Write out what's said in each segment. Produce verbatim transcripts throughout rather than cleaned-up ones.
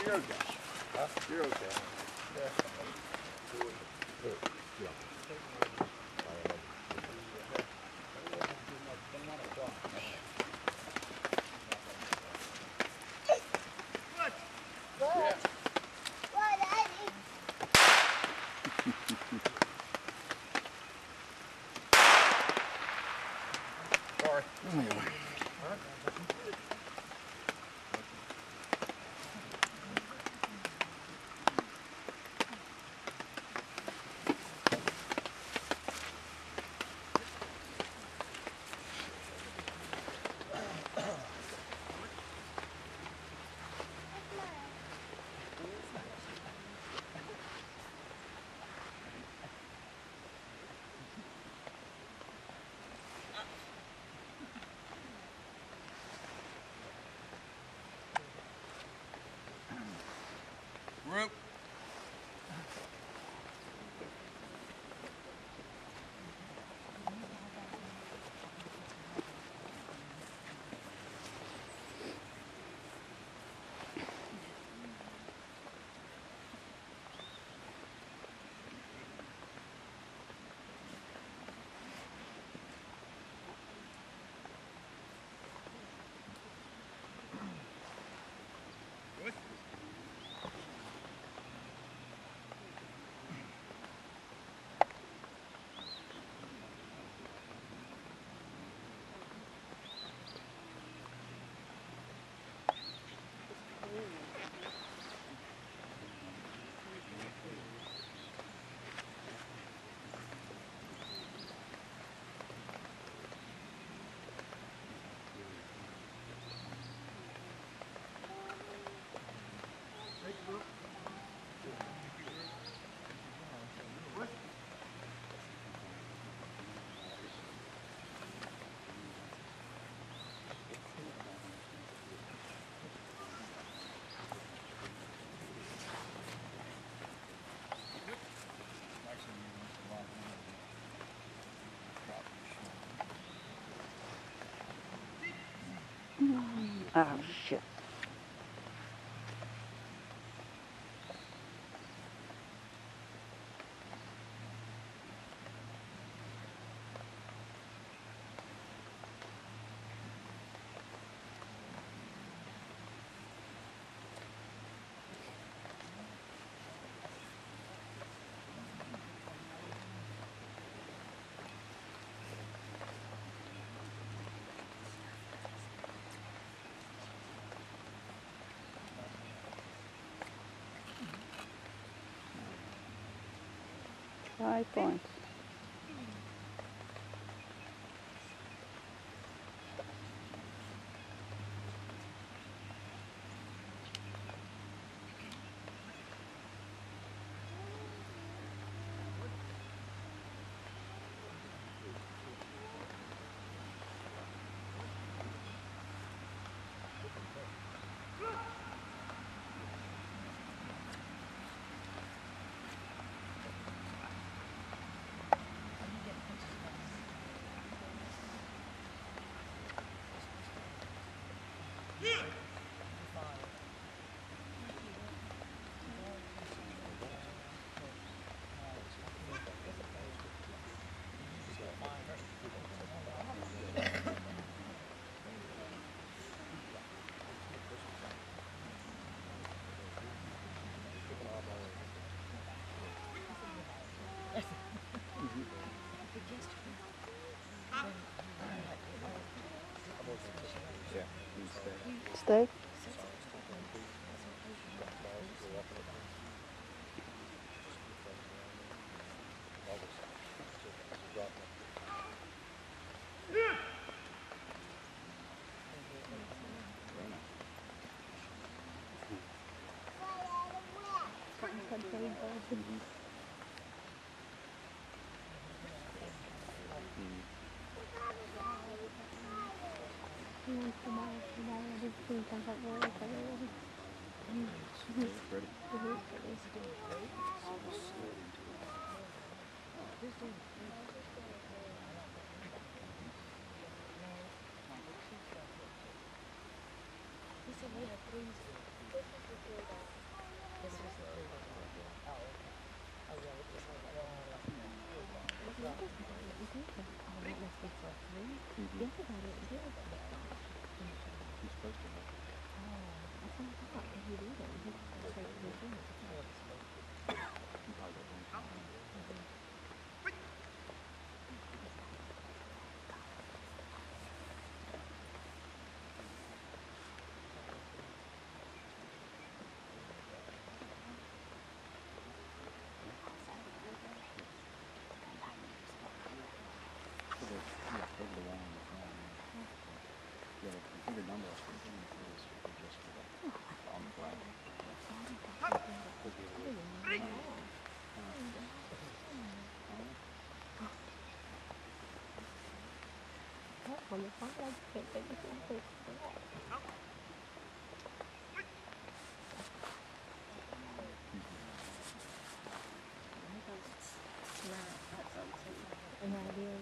you're okay. Huh? You're okay. Yeah. Sorry. Anyway. Group. Oh, shit. Five points. Stay. He said we had three. When you find out you can't take it to the place. And I did.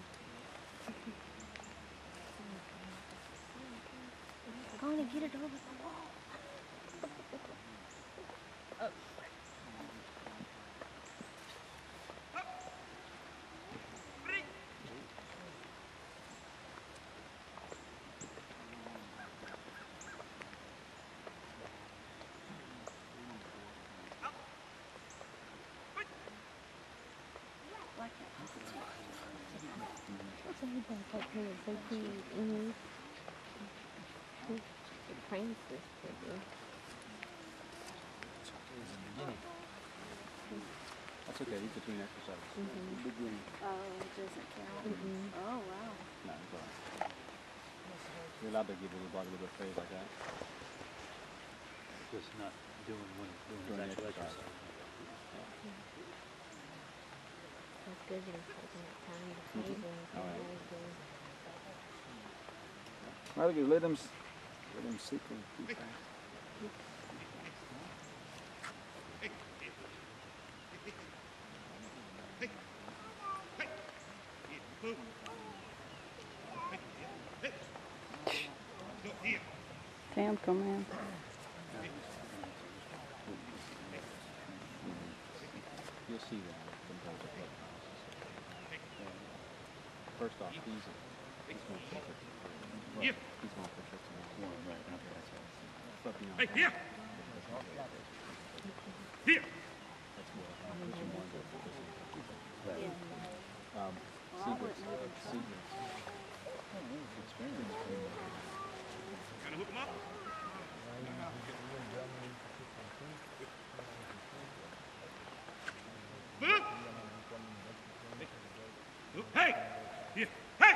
Go on and get it over the wall. Oh. Mm-hmm. Francis. That's okay, these between exercises. Mm-hmm. Beginning. Oh, it doesn't count. Mm-hmm. Oh, wow. No, it's all right. You're allowed to give a little body a little bit of praise like that. Just not doing when doing Doing his actual exercise. exercise. That's good that he's taking that time to praise him. All right. That is good. Well, you let them, s- let them sit and keep back. Ten command. You'll see that compared to clubhouse. First off, he's, he's more perfect. Well, he's more perfect than that. One, right, okay, that's what I see. But beyond that, here. Here. that's what I push him one, but push him. Um, secrets, secrets. Experience. Gonna hook him up? Hey! Here! Hey!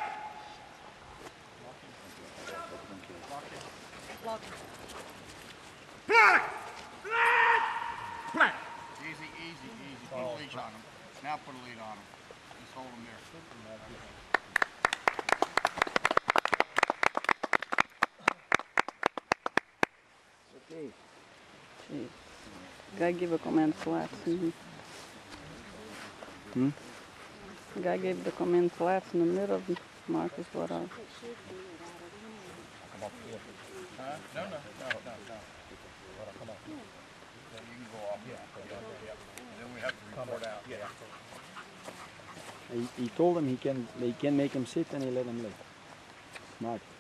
Black! Black! Black! Easy, easy, easy. Put a leash on him. Now put a lead on him. Just hold him there. Okay. Jeez. Guy give a command flats. Mm-hmm. Hmm? Guy gave the command flats in the middle of Marcus. What else? Huh? No, no, no, no, no. Come on. Then you can go off. Yeah, yeah, yeah. And then we have to report out. Yeah. He, he told him he can, they can make him sit and he let him lay. Smart.